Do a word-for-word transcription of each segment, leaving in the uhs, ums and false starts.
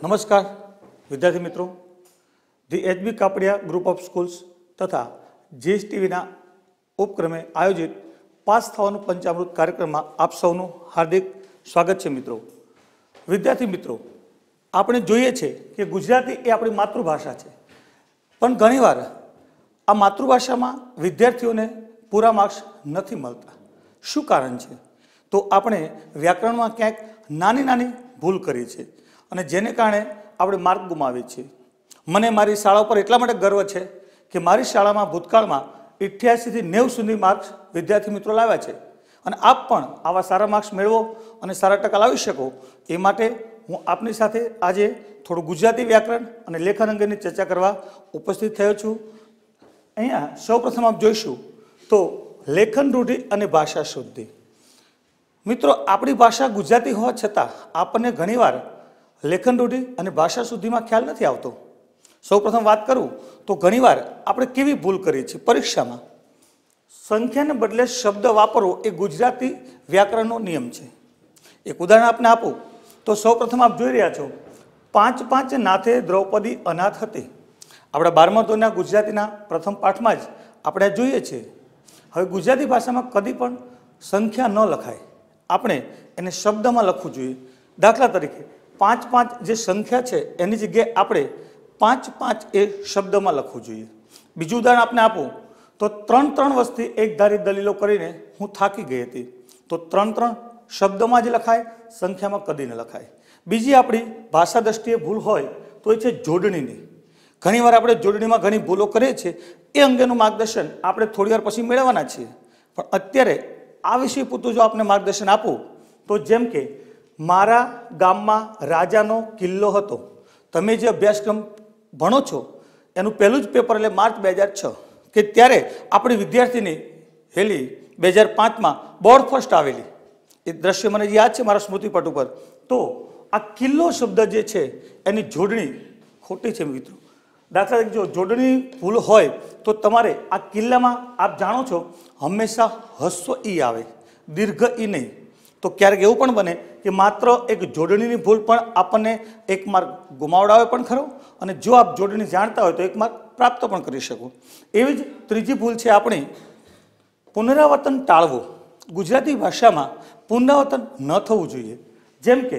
नमस्कार विद्यार्थी मित्रों, the H B Kapadia group of schools तथा जीएसटीवी उपक्रमे आयोजित पास थवानुं पंचामृत कार्यक्रम में आप सौનું हार्दिक स्वागत है। मित्रों, विद्यार्थी मित्रों, આપણે જોઈએ છે કે ગુજરાતી એ આપણી માતૃભાષા છે, પણ ઘણીવાર આ માતૃભાષામાં વિદ્યાર્થીઓને પૂરા માર્ક્સ નથી મળતા। શું કારણ છે? તો આપણે વ્યાકરણમાં ક્યાંક નાની નાની ભૂલ કરી છે અને જેને કારણે આપણે માર્ક ગુમાવીએ છીએ। મને મારી શાળા પર એટલા માટે ગર્વ છે કે મારી શાળામાં ભૂતકાળમાં અઠ્યાસી થી નેવું સુધી માર્ક્સ વિદ્યાર્થી મિત્રો લાવ્યા છે અને આપ પણ આવા સારા માર્ક્સ મેળવો અને સારા ટકા લાવી શકો એ માટે હું આપની સાથે આજે થોડું ગુજરાતી વ્યાકરણ અને લેખન અંગેની ચર્ચા કરવા ઉપસ્થિત થયો છું। અહીંયા સૌપ્રથમ આપ જોઈશું તો લેખન રૂઢિ અને ભાષા શુદ્ધિ। મિત્રો, આપણી ભાષા ગુજરાતી હોવા છતાં આપણને ઘણીવાર લેખન રૂઢિ અને ભાષા શુદ્ધિમાં ખ્યાલ નથી આવતો। સૌપ્રથમ વાત કરું તો ઘણીવાર આપણે કેવી ભૂલ કરીએ છીએ પરીક્ષામાં, સંખ્યાને બદલે શબ્દ વાપરવો એ ગુજરાતી વ્યાકરણનો નિયમ છે। એક ઉદાહરણ આપને આપું તો સૌપ્રથમ આપ જોઈ રહ્યા છો, પાંચ પાંચ નાથે દ્રૌપદી અનાથ હતી। આપણા બારમા ધોરણના ગુજરાતીના પ્રથમ પાઠમાં જ આપણે જોઈએ છીએ। હવે ગુજરાતી ભાષામાં કદી પણ સંખ્યા ન લખાય, આપણે એને શબ્દમાં લખવું જોઈએ। દાખલા તરીકે પાંચ પાંચ જે સંખ્યા છે એની જગ્યાએ આપણે પાંચ પાંચ એ શબ્દમાં લખવું જોઈએ। બીજું ઉદાહરણ આપને આપું તો ત્રણ ત્રણ વસ્તી એક ધારી દલીલો કરીને હું થાકી ગઈ હતી, તો ત્રણ ત્રણ શબ્દમાં જ લખાય, સંખ્યામાં કદી ન લખાય। બીજી આપણી ભાષા દ્રષ્ટિએ ભૂલ હોય તો એ છે જોડણીની। ઘણીવાર આપણે જોડણીમાં ઘણી ભૂલો કરીએ છીએ, એ અંગેનું માર્ગદર્શન આપણે થોડી વાર પછી મેળવવાના છીએ, પણ અત્યારે આ વિષય પૂરતું જો આપને માર્ગદર્શન આપું તો જેમ કે મારા ગામમાં રાજાનો કિલ્લો હતો। તમે જે અભ્યાસક્રમ ભણો છો એનું પહેલું જ પેપર એટલે માર્ચ બે હજાર છ કે ત્યારે આપણી વિદ્યાર્થીની હેલી બે હજાર પાંચમાં બોર્ડ ફર્સ્ટ આવેલી, એ દ્રશ્ય મને યાદ છે મારા સ્મૃતિપટ ઉપર। તો આ કિલ્લો શબ્દ જે છે એની જોડણી ખોટી છે મિત્રો। દાખલા તરીકે જો જોડણી ભૂલ હોય તો તમારે આ કિલ્લામાં આપ જાણો છો હંમેશા હસ્વ ઈ આવે, દીર્ઘ ઈ નહીં। તો ક્યારેક એવું પણ બને કે માત્ર એક જોડણીની ભૂલ પણ આપણને એક માર્ક ગુમાવડાવે પણ ખરો, અને જો આપ જોડણી જાણતા હોય તો એક માર્ક પ્રાપ્ત પણ કરી શકો। એવી જ ત્રીજી ભૂલ છે આપણી પુનરાવર્તન ટાળવું। ગુજરાતી ભાષામાં પુનરાવર્તન ન થવું જોઈએ। જેમ કે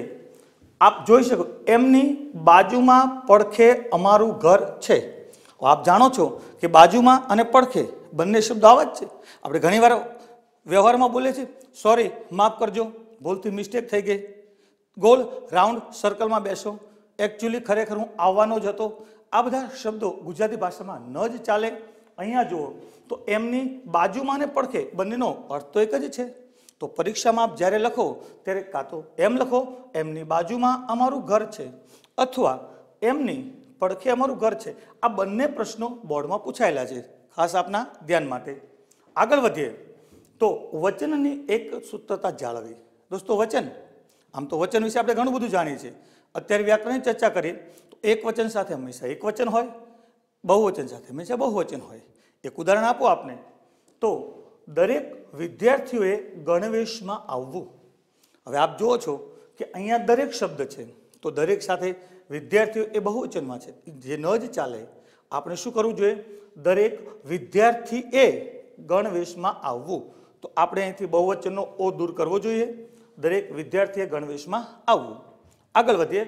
આપ જોઈ શકો, એમની બાજુમાં પડખે અમારું ઘર છે। આપ જાણો છો કે બાજુમાં અને પડખે બંને શબ્દો આવા જ છે। આપણે ઘણીવાર વ્યવહારમાં બોલીએ છીએ, સોરી માફ કરજો, ભૂલથી મિસ્ટેક થઈ ગઈ, ગોળ રાઉન્ડ સર્કલમાં બેસો, એકચ્યુઅલી ખરેખર હું આવવાનો જ હતો। આ બધા શબ્દો ગુજરાતી ભાષામાં ન જ ચાલે। અહીંયા જુઓ તો એમની બાજુમાં અને પડખે બંનેનો અર્થ તો એક જ છે। તો પરીક્ષામાં આપ જ્યારે લખો ત્યારે કાં તો એમ લખો એમની બાજુમાં અમારું ઘર છે, અથવા એમની પડખે અમારું ઘર છે। આ બંને પ્રશ્નો બોર્ડમાં પૂછાયેલા છે, ખાસ આપના ધ્યાન માટે। આગળ વધીએ તો વચનની એક સૂત્રતા જાળવી। દોસ્તો, વચન આમ તો વચન વિશે આપણે ઘણું બધું જાણીએ છીએ। અત્યારે વ્યાકરણની ચર્ચા કરીએ તો એક વચન સાથે હંમેશા એક વચન હોય, બહુવચન સાથે હંમેશા બહુવચન હોય। એક ઉદાહરણ આપો આપને તો દરેક વિદ્યાર્થીઓએ ગણવેશમાં આવવું। હવે આપ જુઓ છો કે અહીંયા દરેક શબ્દ છે, તો દરેક સાથે વિદ્યાર્થીઓ એ બહુવચનમાં છે, જે ન જ ચાલે। આપણે શું કરવું જોઈએ? દરેક વિદ્યાર્થીએ ગણવેશમાં આવવું। તો આપણે અહીંથી બહુવચનનો ઓ દૂર કરવો જોઈએ, દરેક વિદ્યાર્થીએ ગણવેશમાં આવવું। આગળ વધીએ,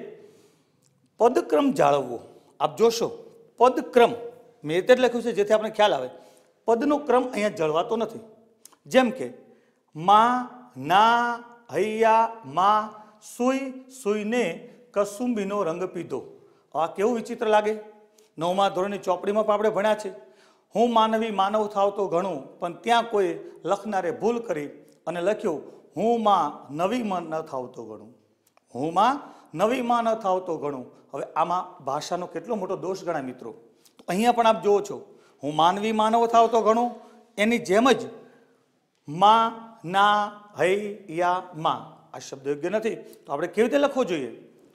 પદક્રમ જાળવવો। આપ જોશો પદક્રમ મેં એટલે જ લખ્યું છે જેથી આપણે ખ્યાલ આવે, પદનો ક્રમ અહીંયા જળવાતો નથી। જેમ કે માં, ના, હૈયા, માં, સુઈ, સુઈને કસુંબીનો રંગ પીધો। આ કેવું વિચિત્ર લાગે। નવમા ધોરણની ચોપડીમાં પણ આપણે ભણ્યા છે, હું માનવી માનવ થાવ તો ઘણું, પણ ત્યાં કોઈ લખનારે ભૂલ કરી અને લખ્યું હું માં નવી માં ન થાવ તો ઘણું, હું માં નવી માં ન થાવ તો ઘણું। હવે આમાં ભાષાનો કેટલો મોટો દોષ ગણાય મિત્રો। તો અહીંયા પણ આપ જુઓ છો, હું માનવી માનવ થાવ તો ઘણું, એની જેમ જ માં, ના, હૈ, યા, માં આ શબ્દ યોગ્ય નથી। તો આપણે કેવી રીતે લખવો જોઈએ?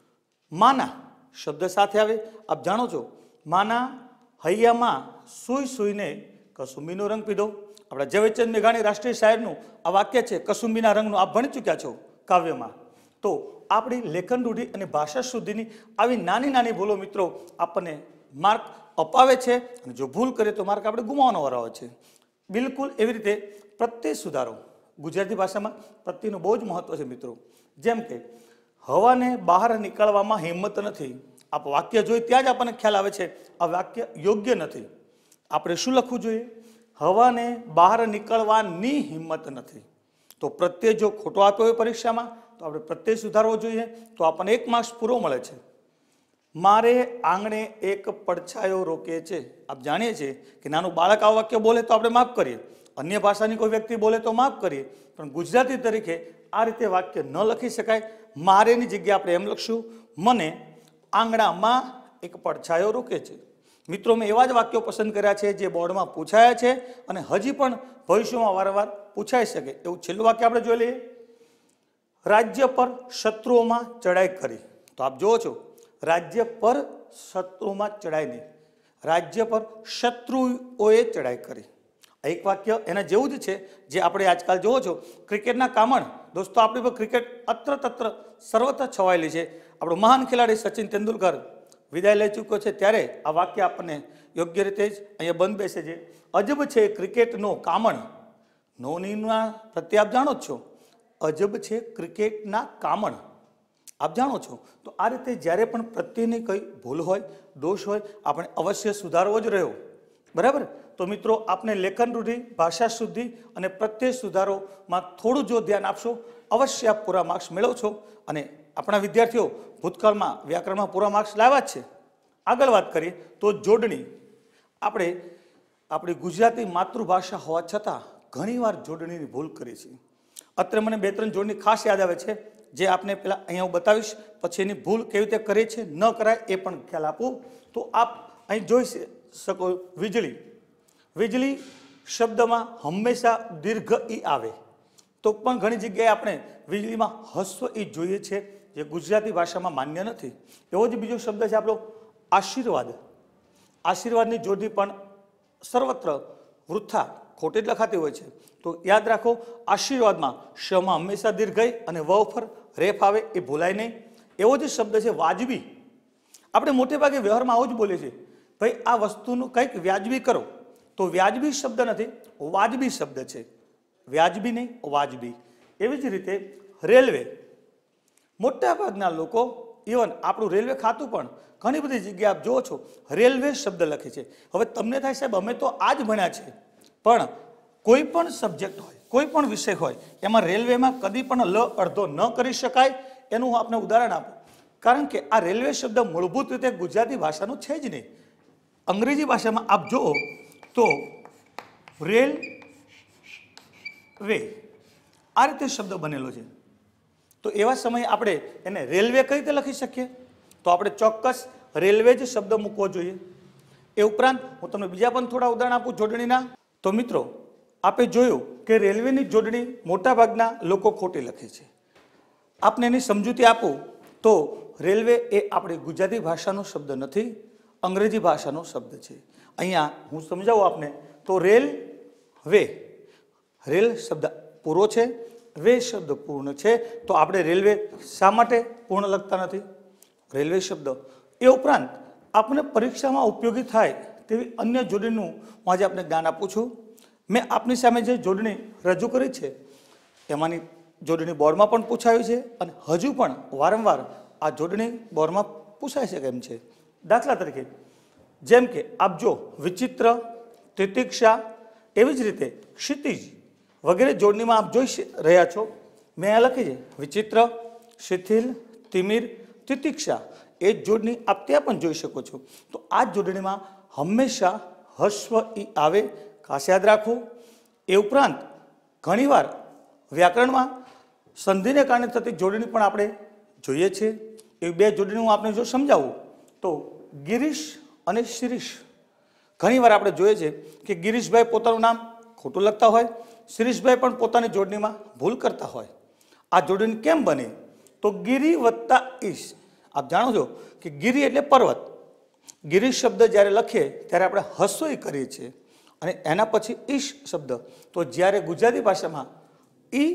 માના શબ્દ સાથે આવે। આપ જાણો છો માના હૈયામાં સુઈ સુઈને કસુંબીનો રંગ પીધો। આપણા ઝવેરચંદ મેઘાણી રાષ્ટ્રીય શાયરનું આ વાક્ય છે, કસુંબીના રંગનું આપ ભણી ચૂક્યા છો કાવ્યમાં। તો આપણી લેખન રૂઢિ અને ભાષા શુદ્ધિની આવી નાની નાની ભૂલો મિત્રો આપણને માર્ક અપાવે છે, અને જો ભૂલ કરે તો માર્ક આપણે ગુમાવવાનો વારો આવે છે. બિલકુલ એવી રીતે પ્રત્યય સુધારો ગુજરાતી ભાષામાં પ્રત્યયનું બહુ જ મહત્વ છે મિત્રો. જેમ કે હવાને બહાર નીકળવામાં હિંમત નથી, આપ વાક્ય જોઈ ત્યાં જ આપણને ખ્યાલ આવે છે આ વાક્ય યોગ્ય નથી. આપણે શું લખવું જોઈએ? હવાને બહાર નીકળવાની હિંમત નથી. તો પ્રત્યય જો ખોટો આપ્યો હોય પરીક્ષામાં તો આપણે પ્રત્યય સુધારવો જોઈએ, તો આપણને એક માર્ક્સ પૂરો મળે છે. મારે આંગણે એક પડછાયો રોકે છે. આપ જાણીએ છીએ કે નાનું બાળક આ વાક્ય બોલે તો આપણે માફ કરીએ, અન્ય ભાષાની કોઈ વ્યક્તિ બોલે તો માફ કરીએ, પણ ગુજરાતી તરીકે આ રીતે વાક્ય ન લખી શકાય. મારેની જગ્યાએ આપણે એમ લખશું, મને આંગણામાં એક પડછાયો રોકે છે. મિત્રો, મેં એવા જ વાક્યો પસંદ કર્યા છે જે બોર્ડમાં પૂછાયા છે અને હજી પણ ભવિષ્યમાં વારંવાર પૂછાઈ શકે એવું છેલ્લું વાક્ય આપણે જોઈ લઈએ. રાજ્ય પર શત્રુઓમાં ચડાઈ કરી. તો આપ જુઓ છો, રાજ્ય પર શત્રુઓમાં ચડાઈ નહીં, રાજ્ય પર શત્રુઓએ ચડાઈ કરી. એક વાક્ય એના જેવું જ છે જે આપણે આજકાલ જોવો છો ક્રિકેટના કામણ. દોસ્તો, આપણી પર ક્રિકેટ અત્ર તત્ર સર્વત્ર છવાયેલી છે. આપણો મહાન ખેલાડી સચિન તેંડુલકર વિદાય લઈ ચૂક્યો છે ત્યારે આ વાક્ય આપણને યોગ્ય રીતે જ અહીંયા બંધ બેસે છે. અજબ છે ક્રિકેટનો કામણ. નોનીના પ્રત્યે આપ જાણો જ છો, અજબ છે ક્રિકેટના કામણ. આપ જાણો છો. તો આ રીતે જ્યારે પણ પ્રત્યેની કંઈ ભૂલ હોય, દોષ હોય, આપણે અવશ્ય સુધારવો જ રહ્યો. બરાબર? તો મિત્રો, આપને લેખન રૂઢિ, ભાષા શુદ્ધિ અને પ્રત્યય સુધારોમાં થોડું જો ધ્યાન આપશો, અવશ્ય આપ પૂરા માર્ક્સ મેળવશો. અને આપણા વિદ્યાર્થીઓ ભૂતકાળમાં વ્યાકરણમાં પૂરા માર્ક્સ લાવ્યા જ છે. આગળ વાત કરીએ તો જોડણી. આપણે આપણી ગુજરાતી માતૃભાષા હોવા છતાં ઘણીવાર જોડણીની ભૂલ કરી છે. અત્યારે મને બે ત્રણ જોડણી ખાસ યાદ આવે છે જે આપને પહેલાં અહીંયા હું બતાવીશ, પછી એની ભૂલ કેવી રીતે કરી છે, ન કરાય એ પણ ખ્યાલ આપું. તો આપ અહીં જોઈ શકો, વીજળી. વીજળી શબ્દમાં હંમેશા દીર્ઘ ઈ આવે, તો પણ ઘણી જગ્યાએ આપણે વીજળીમાં હસ્વ ઈ જોઈએ છે જે ગુજરાતી ભાષામાં માન્ય નથી. એવો જ બીજો શબ્દ છે આપણો આશીર્વાદ. આશીર્વાદની જોડણી પણ સર્વત્ર વૃથા ખોટી જ લખાતી હોય છે. તો યાદ રાખો, આશીર્વાદમાં શમાં હંમેશા દીર્ઘ અને વ ઉપર રેફ આવે, એ ભૂલાય નહીં. એવો જ શબ્દ છે વાજબી. આપણે મોટે ભાગે વ્યવહારમાં આવું જ બોલીએ છીએ, ભાઈ આ વસ્તુનું કંઈક વ્યાજબી કરો. તો વ્યાજબી શબ્દ નથી, વાજબી શબ્દ છે. વ્યાજબી નહીં, વાજબી. એવી જ રીતે રેલવે. મોટા ભાગના લોકો, ઇવન આપણું રેલવે ખાતું પણ ઘણી બધી જગ્યાએ આપ જુઓ છો રેલવે શબ્દ લખે છે. હવે તમને થાય સાહેબ અમે તો આ જ ભણ્યા છે, પણ કોઈ પણ સબ્જેક્ટ હોય, કોઈ પણ વિષય હોય, એમાં રેલવેમાં કદી પણ લ અડધો ન કરી શકાય. એનું હું આપને ઉદાહરણ આપું. કારણ કે આ રેલવે શબ્દ મૂળભૂત રીતે ગુજરાતી ભાષાનો છે જ નહીં. અંગ્રેજી ભાષામાં આપ જુઓ તો રેલ વે આ રીતે શબ્દ બનેલો છે. તો એવા સમયે આપણે એને રેલવે કઈ રીતે લખી શકીએ? તો આપણે ચોક્કસ રેલવે જ શબ્દ મૂકવો જોઈએ. એ ઉપરાંત હું તમને બીજા પણ થોડા ઉદાહરણ આપું જોડણીના. તો મિત્રો, આપે જોયું કે રેલવેની જોડણી મોટાભાગના લોકો ખોટી લખે છે. આપને એની સમજૂતી આપું તો રેલવે એ આપણી ગુજરાતી ભાષાનો શબ્દ નથી, અંગ્રેજી ભાષાનો શબ્દ છે. અહીંયા હું સમજાવું આપને. તો રેલ વે, રેલ શબ્દ પૂરો છે, વે શબ્દ પૂર્ણ છે. તો આપણે રેલવે શા માટે પૂર્ણ લખતા નથી? રેલવે શબ્દ. એ ઉપરાંત આપણે પરીક્ષામાં ઉપયોગી થાય તેવી અન્ય જોડણીનું હું આજે આપને જ્ઞાન આપું છું. મેં આપની સામે જે જોડણી રજૂ કરી છે એમાંની જોડણી બોર્ડમાં પણ પૂછાયું છે અને હજુ પણ વારંવાર આ જોડણી બોર્ડમાં પૂછાઈ શકે એમ છે. દાખલા તરીકે જેમ કે આપ જો વિચિત્ર, તિતિક્ષા, એવી જ રીતે ક્ષિતિજ વગેરે જોડણીમાં આપ જોઈ રહ્યા છો. મેં આ લખી છે વિચિત્ર, શિથિલ, તિમિર, તિતિક્ષા. એ જ જોડણી આપ ત્યાં પણ જોઈ શકો છો. તો આ જોડણીમાં હંમેશા હસ્વ ઈ આવે, ખાસ યાદ રાખવું. એ ઉપરાંત ઘણીવાર વ્યાકરણમાં સંધિને કારણે થતી જોડણી પણ આપણે જોઈએ છીએ. એ બે જોડણી હું આપને જો સમજાવું તો ગિરીશ અને શિરીષ. ઘણીવાર આપણે જોઈએ છે કે ગિરીશભાઈ પોતાનું નામ ખોટું લખતા હોય, શિરીષભાઈ પણ પોતાની જોડણીમાં ભૂલ કરતા હોય. આ જોડણી કેમ બને? તો ગિરી વત્તા ઈશ. આપ જાણો છો કે ગિરી એટલે પર્વત. ગિરીશ શબ્દ જ્યારે લખીએ ત્યારે આપણે હસ્વ કરીએ છીએ અને એના પછી ઈશ શબ્દ. તો જ્યારે ગુજરાતી ભાષામાં ઈ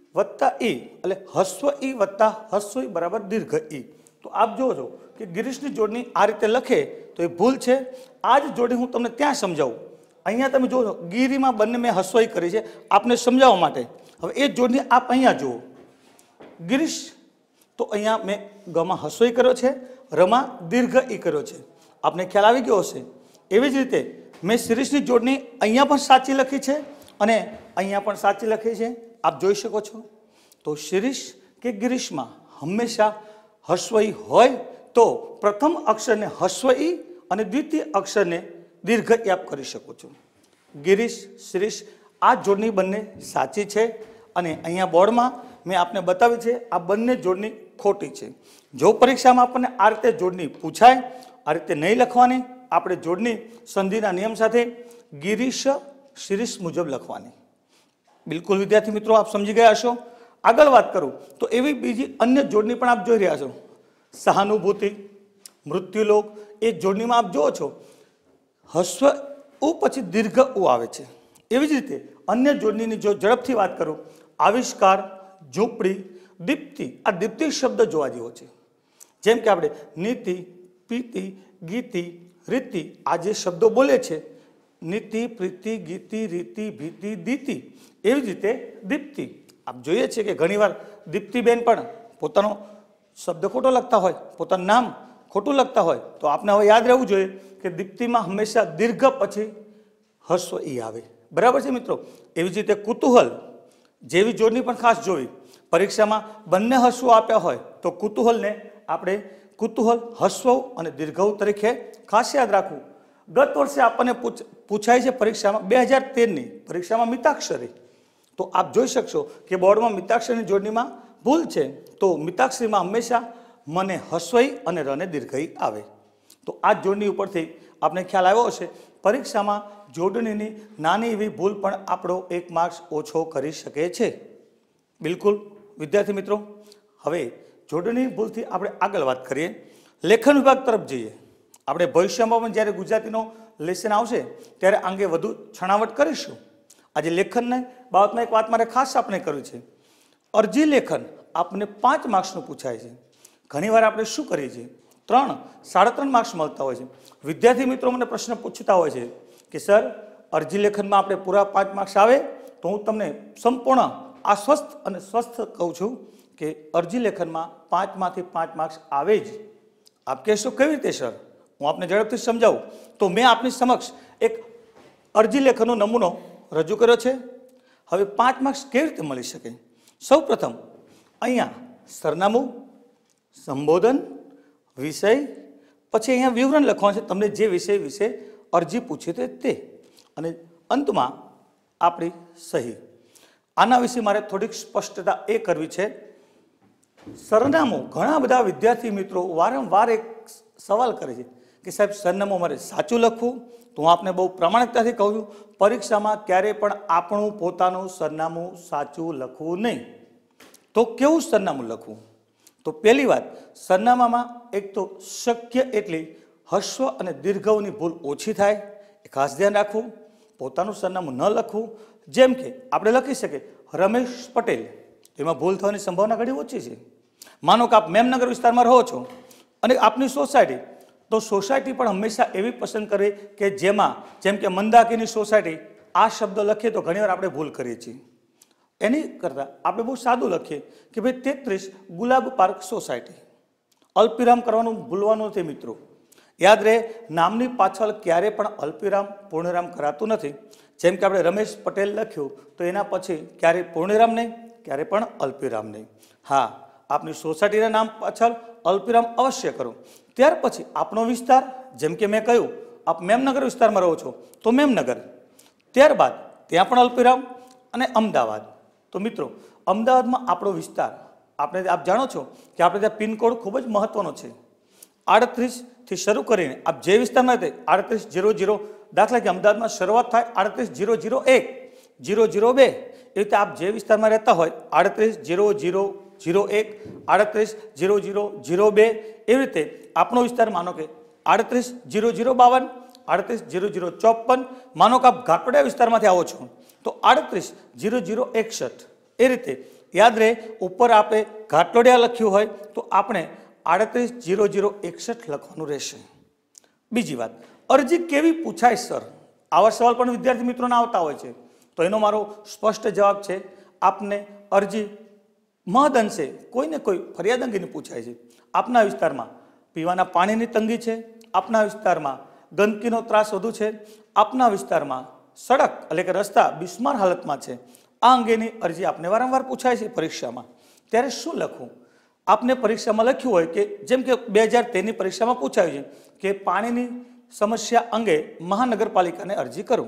વત્તા ઈ એટલે હસ્વ ઈ વત્તા હસ્વ ઈ બરાબર દીર્ઘ ઈ। તો આપ જોવો છો કે ગિરીશની જોડણી આ રીતે લખે તો એ ભૂલ છે। આ જ જોડણી હું તમને ત્યાં સમજાવું। અહીંયા તમે જુઓ છો ગીરીમાં બંને મેં હસ્વ ઈ કરી છે આપને સમજાવવા માટે। હવે એ જોડણી આપ અહીંયા જુઓ, ગિરીશ તો અહીંયા મેં ગમાં હસ્વ ઈ કર્યો છે, રમાં દીર્ઘ ઈ કર્યો છે, આપને ખ્યાલ આવી ગયો હશે। એવી જ રીતે મેં શિરીષની જોડણી અહીંયા પણ સાચી લખી છે અને અહીંયા પણ સાચી લખી છે, આપ જોઈ શકો છો। તો શિરીષ કે ગિરીશમાં હંમેશા હસ્વ ઈ હોય તો પ્રથમ અક્ષરને હસ્વ ઈ અને દ્વિતીય અક્ષરને દીર્ઘ ઈ આપ કરી શકો છો। ગિરીશ શિરીષ આ જોડણી બંને સાચી છે અને અહીંયા બોર્ડમાં મેં આપને બતાવી છે આ બંને જોડણી ખોટી છે। જો પરીક્ષામાં આપણને આ રીતે જોડણી પૂછાય, આ રીતે નહીં લખવાની, આપણે જોડણી સંધિના નિયમ સાથે ગિરીશ શિરીષ મુજબ લખવાની। બિલકુલ વિદ્યાર્થી મિત્રો આપ સમજી ગયા હશો। આગળ વાત કરું તો એવી બીજી અન્ય જોડણી પણ આપ જોઈ રહ્યા છો, સહાનુભૂતિ, મૃત્યુલોક। એ જોડણીમાં આપ જુઓ છો હસ્વ ઉ પછી દીર્ઘ ઉ આવે છે। એવી જ રીતે અન્ય જોડણીની જો ઝડપથી વાત કરું, આવિષ્કાર, ઝૂંપડી, દીપ્તિ, આ દીપ્તિ શબ્દ જોવા જેવો છે। જેમ કે આપણે નીતિ, પીતિ, ગીતિ, રીતિ આ જે શબ્દો બોલે છે, નીતિ, પ્રીતિ, ગીતિ, રીતિ, ભીતિ, દીતિ, એવી જ રીતે દીપ્તિ। આપ જોઈએ છે કે ઘણીવાર દીપ્તિબેન પણ પોતાનો શબ્દ ખોટો લખતા હોય, પોતાનું નામ ખોટું લખતા હોય, તો આપને હવે યાદ રહેવું જોઈએ કે દીપ્તિમાં હંમેશા દીર્ઘ પછી હસ્વ ઈ આવે। બરાબર છે મિત્રો। એવી જ રીતે કુતૂહલ જેવી જોડણી પણ ખાસ જોવી। પરીક્ષામાં બંને હસ્વો આપ્યા હોય તો કુતૂહલને આપણે કુતૂહલ હસ્વ અને દીર્ઘ તરીકે ખાસ યાદ રાખવું। ગત વર્ષે આપણને પૂછાય છે પરીક્ષામાં બે હજાર તેરની પરીક્ષામાં મિતાક્ષરી, તો આપ જોઈ શકશો કે બોર્ડમાં મિતાક્ષરીની જોડણીમાં ભૂલ છે। તો મિતાક્ષરીમાં હંમેશા મને હસ્વઈ અને રને દીર્ઘઈ આવે। તો આ જોડણી ઉપરથી આપને ખ્યાલ આવ્યો હશે પરીક્ષામાં જોડણીની નાની એવી ભૂલ પણ આપણો એક માર્ક્સ ઓછો કરી શકે છે। બિલકુલ વિદ્યાર્થી મિત્રો, હવે જોડણી ભૂલથી આપણે આગળ વાત કરીએ, લેખન વિભાગ તરફ જઈએ। આપણે ભવિષ્યમાં પણ જ્યારે ગુજરાતીનો લેસન આવશે ત્યારે અંગે વધુ છણાવટ કરીશું। આજે લેખનને બાબતમાં એક વાત મારે ખાસ આપણે કરવી છે, અરજી લેખન આપને પાંચ માર્ક્સનું પૂછાય છે। ઘણીવાર આપણે શું કરીએ છીએ, ત્રણ સાડા ત્રણ માર્ક્સ મળતા હોય છે। વિદ્યાર્થી મિત્રો મને પ્રશ્ન પૂછતા હોય છે કે સર અરજી લેખનમાં આપણે પૂરા પાંચ માર્ક્સ આવે? તો હું તમને સંપૂર્ણ આશ્વસ્ત અને સ્વસ્થ કહું છું કે અરજી લેખનમાં પાંચમાંથી પાંચ માર્ક્સ આવે જ। આપ કહેશો કેવી રીતે સર? હું આપને ઝડપથી સમજાવું તો મેં આપની સમક્ષ એક અરજી લેખનનો નમૂનો રજૂ કર્યો છે। હવે પાંચ માર્ક્સ કેવી રીતે મળી શકે? સૌ પ્રથમ અહીંયા સરનામું, સંબોધન, વિષય, પછી અહીંયા વિવરણ લખવાનું છે, તમને જે વિષય વિશે અરજી પૂછી તો તે, અને અંતમાં આપણી સહી। આના વિશે મારે થોડીક સ્પષ્ટતા એ કરવી છે। સરનામું ઘણા બધા વિદ્યાર્થી મિત્રો વારંવાર એક સવાલ કરે છે કે સાહેબ સરનામું મારે સાચું લખવું? તો હું આપને બહુ પ્રામાણિકતાથી કહું છું, પરીક્ષામાં ક્યારેય પણ આપણું પોતાનું સરનામું સાચું લખવું નહીં। તો કેવું સરનામું લખવું? તો પહેલી વાત, સરનામામાં એક તો શક્ય એટલી હસ્વ અને દીર્ઘની ભૂલ ઓછી થાય એ ખાસ ધ્યાન રાખવું। પોતાનું સરનામું ન લખવું, જેમ કે આપણે લખી શકીએ રમેશ પટેલ, એમાં ભૂલ થવાની સંભાવના ઘણી ઓછી છે। માનો કે આપ મેમનગર વિસ્તારમાં રહો છો અને આપની સોસાયટી, તો સોસાયટી પણ હંમેશા એવી પસંદ કરે કે જેમાં, જેમ કે મંદાકીની સોસાયટી, આ શબ્દ લખીએ તો ઘણીવાર આપણે ભૂલ કરીએ છીએ। એની કરતાં આપણે બહુ સાદું લખીએ કે ભાઈ તેત્રીસ ગુલાબ પાર્ક સોસાયટી, અલ્પવિરામ કરવાનું ભૂલવાનું નથી મિત્રો। યાદ રહે, નામની પાછળ ક્યારે પણ અલ્પવિરામ પૂર્ણવિરામ કરાતું નથી। જેમ કે આપણે રમેશ પટેલ લખ્યું તો એના પછી ક્યારે પૂર્ણવિરામ નહીં, ક્યારે પણ અલ્પવિરામ નહીં। હા, આપની સોસાયટીના નામ પાછળ અલ્પવિરામ અવશ્ય કરો। ત્યાર પછી આપનો વિસ્તાર, જેમ કે મેં કહ્યું આપ મેમનગર વિસ્તારમાં રહો છો તો મેમનગર, ત્યારબાદ ત્યાં પણ અલ્પવિરામ, અને અમદાવાદ। તો મિત્રો અમદાવાદમાં આપણો વિસ્તાર, આપણે આપ જાણો છો કે આપણે ત્યાં પિનકોડ ખૂબ જ મહત્વનો છે। આડત્રીસથી શરૂ કરીને આપ જે વિસ્તારમાં રહે આડત્રીસ જીરો જીરો, દાખલા કે અમદાવાદમાં શરૂઆત થાય આડત્રીસ જીરો જીરો એક, જીરો જીરો બે, એ રીતે આપ જે વિસ્તારમાં રહેતા હોય આડત્રીસ જીરો જીરો જીરો એક, આડત્રીસ જીરો જીરો જીરો બે, એવી રીતે આપણો વિસ્તાર માનો કે આડત્રીસ જીરો જીરો બાવન, આડત્રીસ જીરો જીરો ચોપન, માનો કે આપ ઘાટપડિયા વિસ્તારમાંથી આવો છો તો આડત્રીસ જીરો જીરો એકસઠ, એ રીતે याद रहे ऊपर आपे घाटलोडिया लख्યું હોય તો આપણે આડત્રીસ જીરો જીરો એકસઠ લખવાનું રહેશે। બીજી વાત, અરજી કેવી પૂછાય સર? આવા સવાલ પણ વિદ્યાર્થી મિત્રોને આવતા હોય છે। તો એનો મારો સ્પષ્ટ જવાબ છે, આપને અરજી મહદઅંશે કોઈને કોઈ ફરિયાદ અંગેની પૂછાય છે। આપના વિસ્તારમાં પીવાના પાણીની તંગી છે, આપના વિસ્તારમાં ગંદકીનો ત્રાસ વધુ છે, આપના વિસ્તારમાં સડક એટલે કે રસ્તા બિસ્માર હાલતમાં છે, આ અંગેની અરજી આપને વારંવાર પૂછાય છે પરીક્ષામાં। ત્યારે શું લખવું? आपने परीक्षा में लख्यू हो कि जेम के बे हज़ार तेर की परीक्षा में पूछायु है कि पानी की समस्या अंगे महानगरपालिका ने अरजी करो,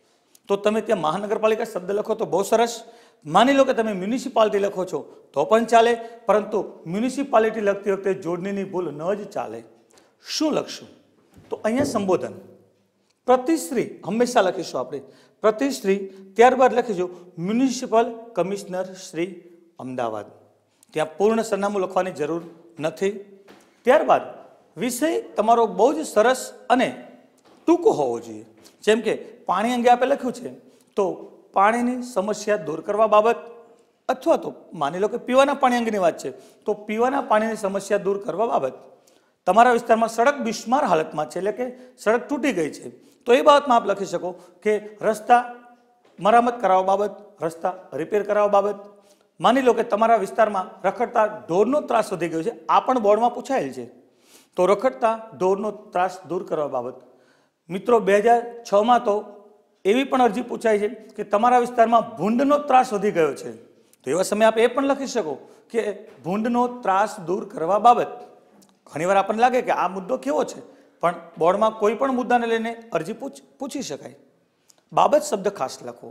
तो तमे त्या महानगरपालिका शब्द लखो तो बहुत सरस। मानी लो कि तमे म्युनिसिपालिटी लखो छो तो पण चाले, परंतु म्युनिसिपालिटी लखती वखते जोड़नी भूल न ज चाले। शुं लखशुं? तो अहींया संबोधन प्रतिश्री हमेशा लखीशुं आपणे प्रतिश्री, त्यारबाद लखीशुं म्युनिसिपल कमिश्नर श्री अमदावाद। त्या पूर्ण सरनामું લખવાની જરૂર નથી। ત્યારબાદ વિષય તમારો બહુ જ સરસ અને ટૂંકો હોવો જોઈએ। જેમ કે પાણી અંગે આપણે લખ્યું છે તો પાણીની સમસ્યા દૂર કરવા બાબત, અથવા તો માની લો કે પીવાના પાણી અંગેની વાત છે તો પીવાના પાણીની સમસ્યા દૂર કરવા બાબત। તમારા વિસ્તારમાં સડક બિસ્માર હાલતમાં છે એટલે કે સડક તૂટી ગઈ છે તો એ બાબતમાં આપ લખી શકો કે રસ્તા મરામત કરાવવા બાબત, રસ્તા રિપેર કરાવવા બાબત। मानी लो कि तमारा विस्तार में रखड़ता ढोरनो त्रास वधी गयो छे, आ पण बोर्ड में पूछायेल छे, तो रखड़ता ढोरनो त्रास दूर करवा बाबत मित्रों बे हज़ार छ में तो एवी पण अरजी पूछाय छे कि तमारा विस्तार में भूंडनो त्रास वधी गयो छे, तो एवा समय आप ए पण लखी शको कि भूंडनो त्रास दूर करवा बाबत। घणीवार आपने लागे कि आ मुद्दो केवो छे, पण बोर्ड में कोई पण मुद्दाने लईने अरजी पूछ पूछी शकाय। बाबत शब्द खास लखो,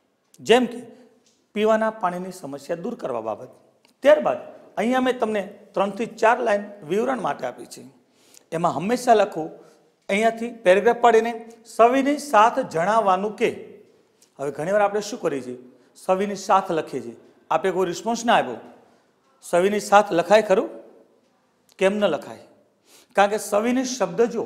जेम के पीवाना पानी समस्या दूर करवा बाबत। त्यारबाद अहींया मैं तमने त्रण थी चार लाइन विवरण माटे आपी छे, एमां हमेशा लखो अहींयाथी पेरेग्राफ पाडीने सविनी साथ जणाववानुं के। हवे घणीवार आपणे शुं करीए छीए, सविनी साथ लखीए छीए, आपे कोई रिस्पोन्स ना आप्यो, सविनी साथ लखाय खरुं? केम न लखाय? कारण के सविनी शब्द जो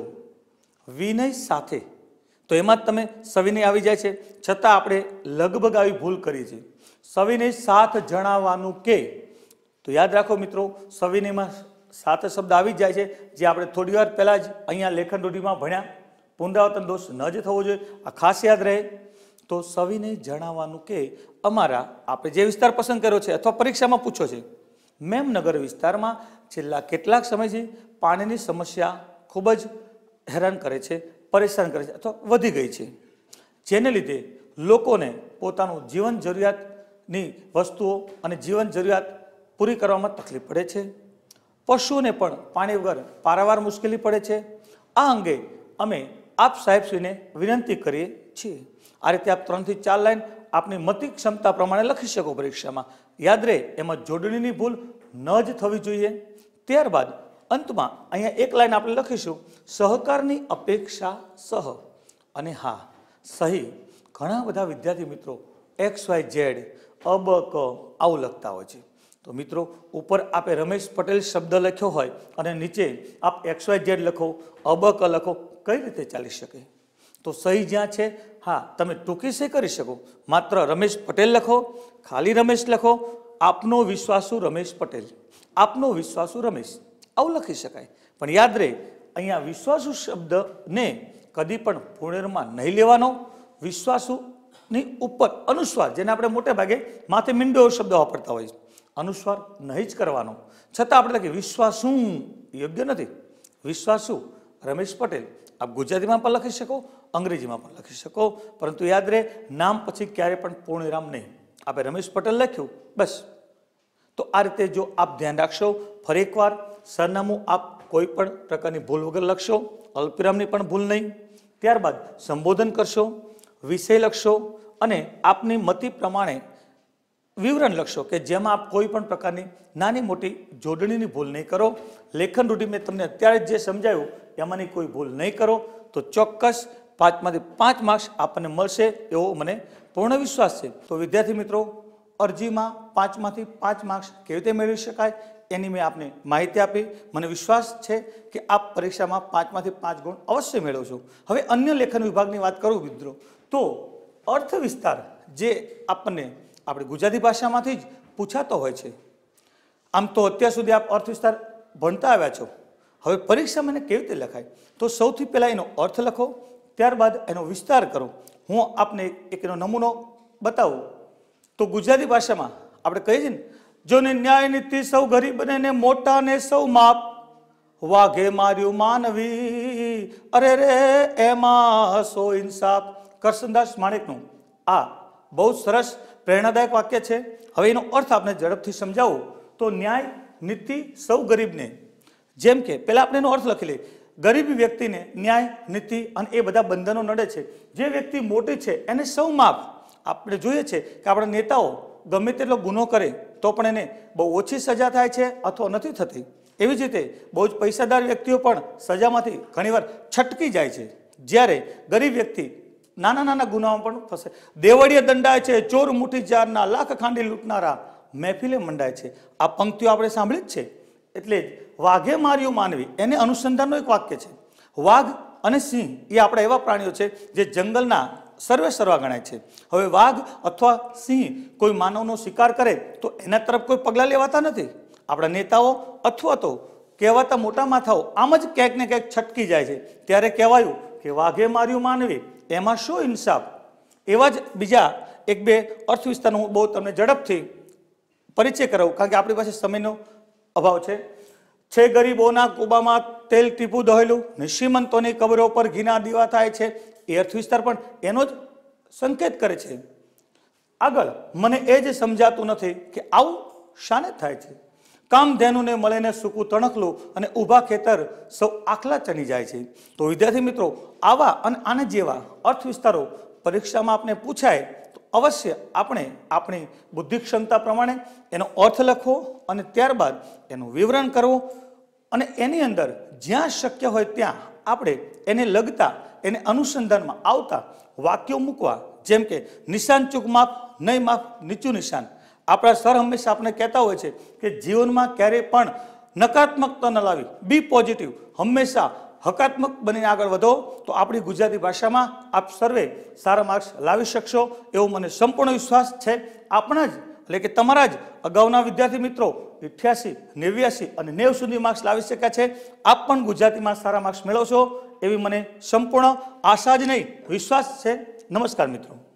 विनय साथे तो एमां तमे सविनी आवी जाय छे, छतां आपणे लगभग आवी भूल करी छे। सविनय साथ जणाववानुं के, तो याद राखो मित्रों सविनय में साथ शब्द आवी जाय छे, जे आपणे थोड़ी वार पहेला ज अहींया लेखन रूढिमां भण्या। पुनरावर्तन दोष न ज थवो जोईए, आ खास याद रहे। तो सविनय जणाववानुं के अमारा आपणे जे विस्तार पसंद कर्यो छे अथवा परीक्षामां पूछो छे, मेमनगर विस्तारमां छेल्ला केटलाक समयथी पाणीनी समस्या खूब ज हैरान करे छे, परेशान करे छे अथवा वधी गई छे, जेने लीधे लोकोने पोतानुं जीवन जरूरियात नी वस्तुओं और जीवन जरूरियात पूरी करवामां तकलीफ पड़े छे। पशुओने पण पाणी वगर पारावार मुश्केली पड़े छे। आ अंगे अमे आप साहेबश्रीने विनंती करीए छीए। आ रीते आप त्रण थी चार लाइन आपनी मती क्षमता प्रमाणे लखी शको परीक्षामां। याद रहे एमां जोडणीनी भूल न ज थवी जोईए। त्यारबाद अंतमां अहींया एक लाइन आपणे लखीशुं सहकारनी अपेक्षा सह अने हा सही। घणा बधा विद्यार्थी मित्रों एक्स वाय जेड अब क आવું લખતા હોય છે, तो मित्रों ऊपर आपे रमेश पटेल शब्द लख्यो होय अने नीचे आप एक्स वाय जेड लखो, अब क लखो, कई रीते चाली शके? तो सही ज्यां छे हाँ तमे टूंकी सही करी शको, मात्र रमेश पटेल लखो, खाली रमेश लखो, आपनो विश्वासु रमेश पटेल, आपनो विश्वासु रमेश, आવું लखी शकाय। पण याद रहे अहींया विश्वासु शब्द ने कदी पण पूर्णमां नहीं लेवानो। विश्वासु नी ऊपर अनुस्वार, जेने आपणे मोटे भागे माथे मींडो शब्द वापरता होय, अनुस्वार नहीं ज करवानो। छतां आपणे लखीए विश्वासु, योग्य नथी। विश्वासु रमेश पटेल आप गुजरातीमां पण लखी शको, अंग्रेजीमां पण लखी शको, परंतु याद रहे नाम पछी क्यारे पण पूर्णविराम नहीं। आपणे रमेश पटेल लख्युं बस। तो आ रीते जो आप ध्यान राखशो, फरी एकवार सरनामું आप कोई पण प्रकारनी भूल वगर लखशो, अल्पविरामनी पण भूल नहीं। त्यारबाद संबोधन करशो, विषय लखशो अने आपनी मती प्रमाणे विवरण लखशो कि जेमां आप कोई पण प्रकारनी नानी मोटी जोडणीनी भूल नहीं करो। लेखन रूढि में तमने अत्यारे जे समजाव्युं एमांनी कोई भूल नहीं करो तो चोक्कस पांचमांथी पांच मार्क्स आपने मळशे एवो मने पूर्ण विश्वास छे। तो विद्यार्थी मित्रों अरजीमां पांचमांथी पांच मार्क्स केवी रीते मेळवी शकाय एनी मैं आपने माहिती आपी। मने विश्वास है कि आप परीक्षा में पांच में पांच गुण अवश्य मेळवशो। हवे अन्य लेखन विभागनी बात करूं मित्रों तो अर्थ विस्तार जे आपने अपनी गुजराती भाषामांथी ज પૂછાતો હોય છે। આમ તો અત્યાર સુધી આપ અર્થ વિસ્તાર ભણતા આવ્યા છો। હવે પરીક્ષામાં એને કેવી રીતે લખાય, તો સૌથી પહેલાં એનો અર્થ લખો, ત્યારબાદ એનો વિસ્તાર કરો। હું આપને એક એનો નમૂનો બતાવું તો ગુજરાતી ભાષામાં આપણે કહીએ છીએ ને, જોને ન્યાય નીતિ સૌ ગરીબને ને મોટા ને સૌ માપ, વાઘે માર્યું માનવી અરે રે એમાં સો ઇન્સાફ। કરશનદાસ માણેકનું આ બહુ સરસ પ્રેરણાદાયક વાક્ય છે। હવે એનો અર્થ આપણે ઝડપથી સમજાવું તો ન્યાય નીતિ સૌ ગરીબને, જેમ કે પહેલાં આપણે એનો અર્થ લખી લઈએ। ગરીબ વ્યક્તિને ન્યાય નીતિ અને એ બધા બંધનો નડે છે। જે વ્યક્તિ મોટી છે એને સૌ માફ। આપણે જોઈએ છે કે આપણા નેતાઓ ગમે તેટલો ગુનો કરે તો પણ એને બહુ ઓછી સજા થાય છે અથવા નથી થતી। એવી જ રીતે બહુ જ પૈસાદાર વ્યક્તિઓ પણ સજામાંથી ઘણીવાર છટકી જાય છે, જ્યારે ગરીબ વ્યક્તિ નાના નાના ગુનામાં પણ ફસે। દેવળીએ દંડાય છે ચોર મુઠ્ઠી ચારના, લાખ ખાંડી લૂંટનારા મહેફિલે મંડાય છે। આ પંક્તિઓ આપણે સાંભળી જ છે। એટલે જ વાઘે માર્યું માનવી એને અનુસંધાનનું એક વાક્ય છે। વાઘ અને સિંહ એ આપણા એવા પ્રાણીઓ છે જે જંગલના સર્વે સર્વા ગણાય છે। હવે વાઘ અથવા સિંહ કોઈ માનવનો શિકાર કરે તો એના તરફ કોઈ પગલાં લેવાતા નથી। આપણા નેતાઓ અથવા તો કહેવાતા મોટા માથાઓ આમ જ ક્યાંક ને ક્યાંક છટકી જાય છે, ત્યારે કહેવાયું કે વાઘે માર્યું માનવી એમાં શું ઇન્સાફ। એવા જ બીજા એક બે અર્થ વિસ્તારનો હું બહુ તમને ઝડપથી પરિચય કરાવું, કારણ કે આપણી પાસે સમયનો અભાવ છે। છે ગરીબોના કુબામાં તેલ ટીપું દહેલું, ને શ્રીમંતોની કબરો પર ઘીના દીવા થાય છે। એ અર્થ વિસ્તાર પણ એનો જ સંકેત કરે છે। આગળ મને એ જ સમજાતું નથી કે આવું શાને થાય છે। કામધેનુને મળે ને સૂકું તણખલું, અને ઊભા ખેતર સૌ આખલા ચણી જાય છે। તો વિદ્યાર્થી મિત્રો, આવા અને આના જેવા અર્થ વિસ્તારો પરીક્ષામાં આપણે પૂછાય તો અવશ્ય આપણે આપણી બુદ્ધિ ક્ષમતા પ્રમાણે એનો અર્થ લખવો અને ત્યારબાદ એનું વિવરણ કરવું, અને એની અંદર જ્યાં શક્ય હોય ત્યાં આપણે એને લગતા એને અનુસંધાનમાં આવતા વાક્યો મૂકવા। જેમ કે નિશાન ચૂક માફ, નહીં માફ નીચું નિશાન। આપણા સર હંમેશા આપણે કહેતા હોય છે કે જીવનમાં ક્યારેય પણ નકારાત્મકતા ન લાવી, બી પોઝિટિવ, હંમેશા હકારાત્મક બનીને આગળ વધો, તો આપણી ગુજરાતી ભાષામાં આપ સર્વે સારા માર્ક્સ લાવી શકશો એવો મને સંપૂર્ણ વિશ્વાસ છે। આપણા જ એટલે કે તમારા જ અગાઉના વિદ્યાર્થી મિત્રો અઠ્યાસી, નેવ્યાસી અને નેવ સુધી માર્ક્સ લાવી શક્યા છે। આપ પણ ગુજરાતીમાં સારા માર્ક્સ મેળવશો એવી મને સંપૂર્ણ આશા જ નહીં વિશ્વાસ છે। નમસ્કાર મિત્રો।